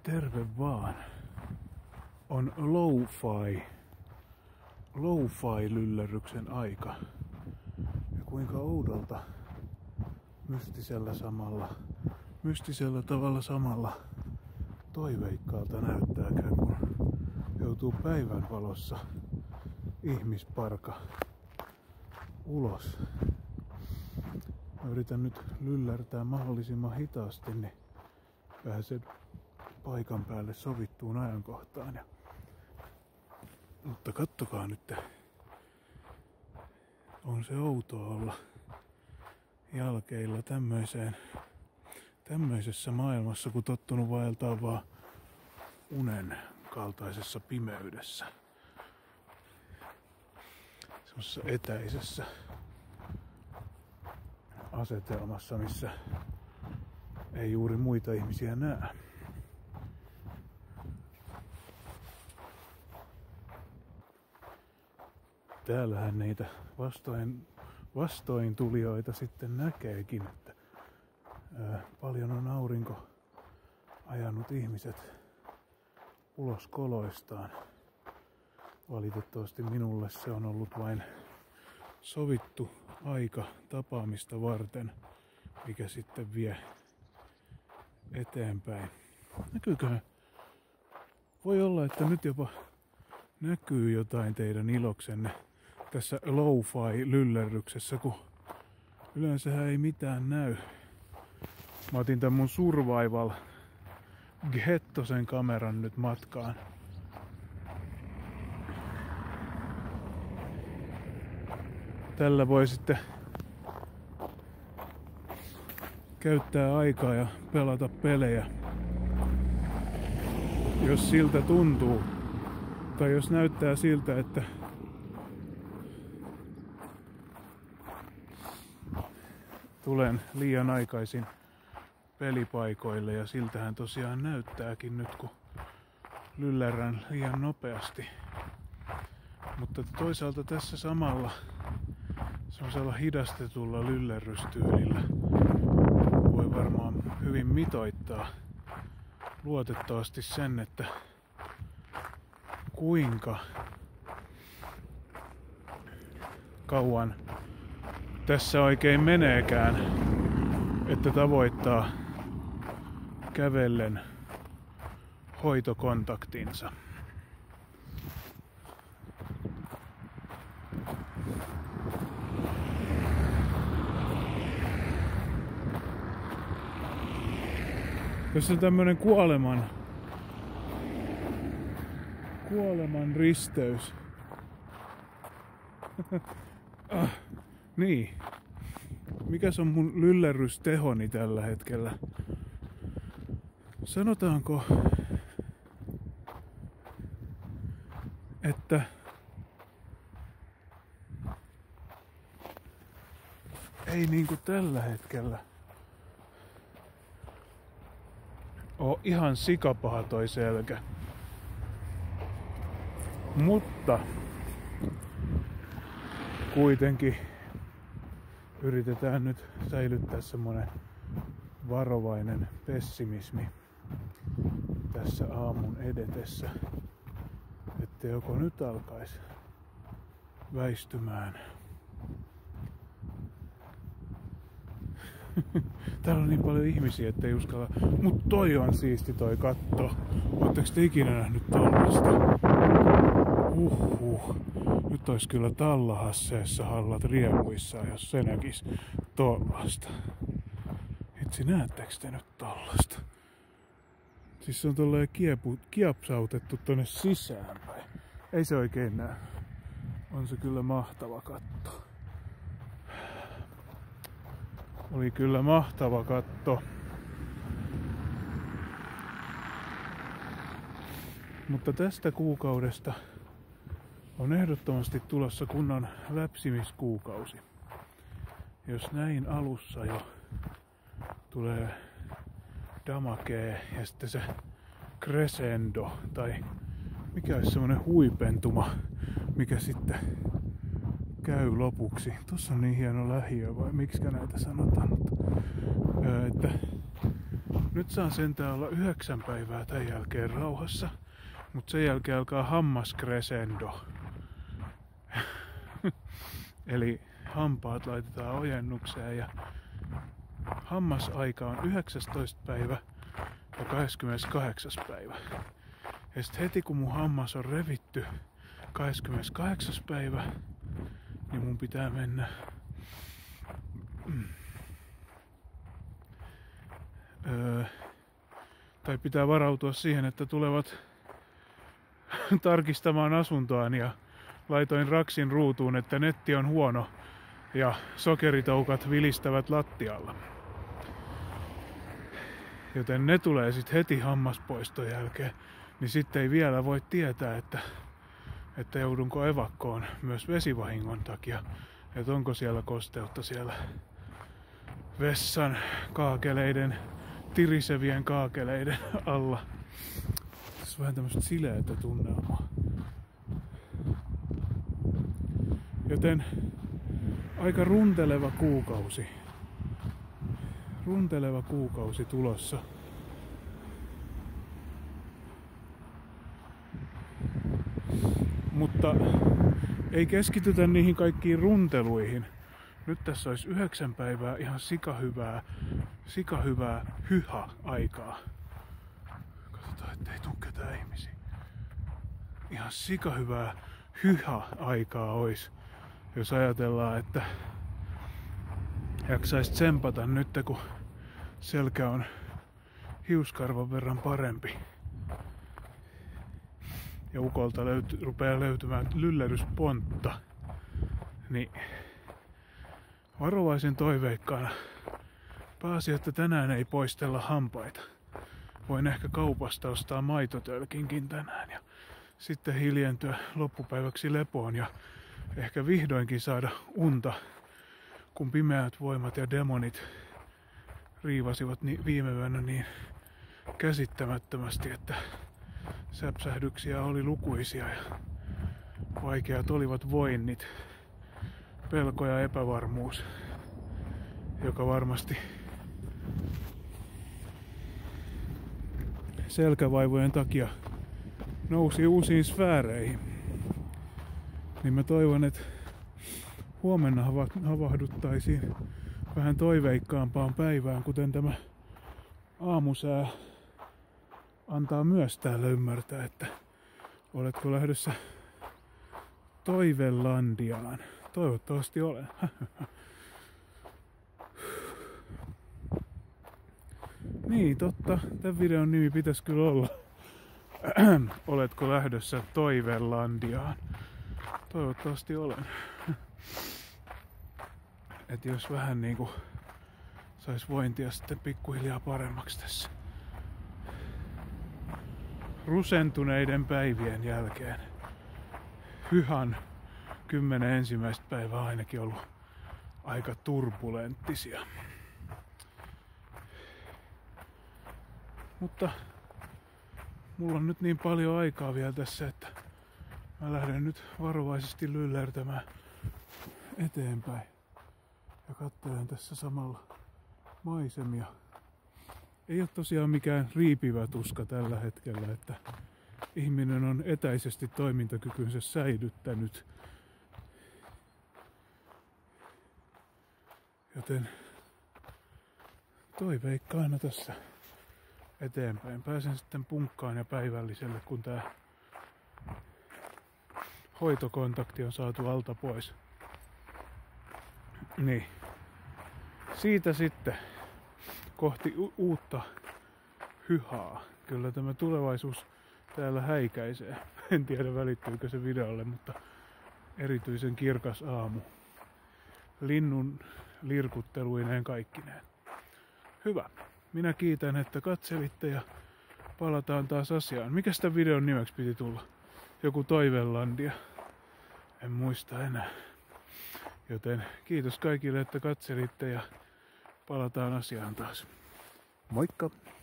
Terve vaan. On lo-fi aika. Ja kuinka oudolta mystisellä tavalla samalla toiveikkaalta näyttääkään, kun joutuu päivänvalossa ihmisparka ulos. Mä yritän nyt lyllärtää mahdollisimman hitaasti, niin pääsen paikan päälle sovittuun ajankohtaan. Mutta kattokaa nyt, on se outoa olla jalkeilla tämmöisessä maailmassa, kun tottunut vaeltaa vaan unen kaltaisessa pimeydessä. Semmoisessa etäisessä asetelmassa, missä ei juuri muita ihmisiä näe. Täällähän niitä vastoin tulijoita sitten näkeekin, että paljon on aurinko ajanut ihmiset ulos koloistaan. Valitettavasti minulle se on ollut vain sovittu aika tapaamista varten, mikä sitten vie eteenpäin. Näkyyköhän? Voi olla, että nyt jopa näkyy jotain teidän iloksenne tässä lo-fi-lyllerryksessä, kun yleensähän ei mitään näy. Mä otin tän mun survival ghettosen kameran nyt matkaan. Tällä voi sitten käyttää aikaa ja pelata pelejä, jos siltä tuntuu. Tai jos näyttää siltä, että tulen liian aikaisin pelipaikoille, ja siltähän tosiaan näyttääkin nyt, kun lyllärän liian nopeasti. Mutta toisaalta tässä samalla semmoisella hidastetulla lyllerrystyylillä voi varmaan hyvin mitoittaa luotettavasti sen, että kuinka kauan tässä oikein meneekään, että tavoittaa kävellen hoitokontaktinsa. Jos on tämmönen kuoleman risteys. Niin. Mikäs on mun lyllerrystehoni tällä hetkellä? Sanotaanko, että ei niinku tällä hetkellä oo ihan sikapaha toi selkä. Mutta kuitenkin yritetään nyt säilyttää semmonen varovainen pessimismi tässä aamun edetessä, että joko nyt alkaisi väistymään. Täällä on niin paljon ihmisiä, että ei uskalla. Mut toi on siisti toi katto. Ootteko te ikinä nähnyt tollasta? Nyt ois kyllä Tallahasseessa hallat riemuissaan, jos se näkis tollasta. Itse näettekö te nyt tollasta? Siis se on tolleen kiepsautettu tonne sisäänpäin. Ei se oikein näy. On se kyllä mahtava katto. Oli kyllä mahtava katto. Mutta tästä kuukaudesta on ehdottomasti tulossa kunnon läpsimiskuukausi. Jos näin alussa jo tulee damakee ja sitten se crescendo tai mikä olisi semmonen huipentuma, mikä sitten käy lopuksi. Tuossa on niin hieno lähiö, vai miksikä näitä sanotaan, mutta että Nyt saan sentään olla 9 päivää tämän jälkeen rauhassa. Mut sen jälkeen alkaa hammaskresendo. Eli hampaat laitetaan ojennukseen ja hammasaika on 19. päivä ja 28. päivä. Ja sit heti kun mun hammas on revitty 28. päivä, niin mun pitää mennä tai pitää varautua siihen, että tulevat tarkistamaan asuntoaan ja laitoin raksin ruutuun, että netti on huono ja sokeritoukat vilistävät lattialla. Joten ne tulee sitten heti hammaspoiston jälkeen, niin sitten ei vielä voi tietää, että joudunko evakkoon myös vesivahingon takia. Että onko siellä kosteutta siellä vessan kaakeleiden, tirisevien kaakeleiden alla. Tässä on vähän tämmöistä sileätä tunnelmaa. Joten aika runteleva kuukausi. Runteleva kuukausi tulossa. Mutta ei keskitytä niihin kaikkiin runteluihin. Nyt tässä olisi 9 päivää ihan sikahyvää hyha-aikaa. Katsotaan, ettei tule ketään ihmisiä. Ihan sikahyvää hyha-aikaa olisi, jos ajatellaan, että jaksaisi tsempata nyt, kun selkä on hiuskarvan verran parempi. Ja ukolta rupeaa löytymään lylläryspontta. Niin varovaisen toiveikkaana pääsi, että tänään ei poistella hampaita. Voin ehkä kaupasta ostaa maitotölkinkin tänään ja sitten hiljentyä loppupäiväksi lepoon ja ehkä vihdoinkin saada unta, kun pimeät voimat ja demonit riivasivat viime yönä niin käsittämättömästi, että säpsähdyksiä oli lukuisia ja vaikeat olivat voinnit, pelko ja epävarmuus, joka varmasti selkävaivojen takia nousi uusiin sfääreihin. Niin mä toivon, että huomenna havahduttaisiin vähän toiveikkaampaan päivään, kuten tämä aamusää antaa myös täällä ymmärtää, että oletko lähdössä Toivelandiaan. Toivottavasti olen. Niin, totta. Tämän videon nimi pitäisi kyllä olla. Oletko lähdössä Toivelandiaan? Toivottavasti olen. Et jos vähän niinku sais vointia sitten pikkuhiljaa paremmaksi tässä rusentuneiden päivien jälkeen. Hyhan 10 ensimmäistä päivää ainakin ollut aika turbulenttisia. Mutta mulla on nyt niin paljon aikaa vielä tässä, että mä lähden nyt varovaisesti lyllertämään eteenpäin. Ja katselen tässä samalla maisemia. Ei ole tosiaan mikään riipivä tuska tällä hetkellä, että ihminen on etäisesti toimintakykynsä säilyttänyt. Joten toiveikkaana tässä eteenpäin. Pääsen sitten punkkaan ja päivälliselle, kun tää hoitokontakti on saatu alta pois. Niin. Siitä sitten kohti uutta hyhaa. Kyllä tämä tulevaisuus täällä häikäisee. En tiedä välittyykö se videolle, mutta erityisen kirkas aamu. Linnun lirkutteluineen kaikkineen. Hyvä. Minä kiitän, että katselitte ja palataan taas asiaan. Mikäs tämän videon nimeksi piti tulla? Joku Toivelandia. En muista enää. Joten kiitos kaikille, että katselitte ja palataan asiaan taas. Moikka!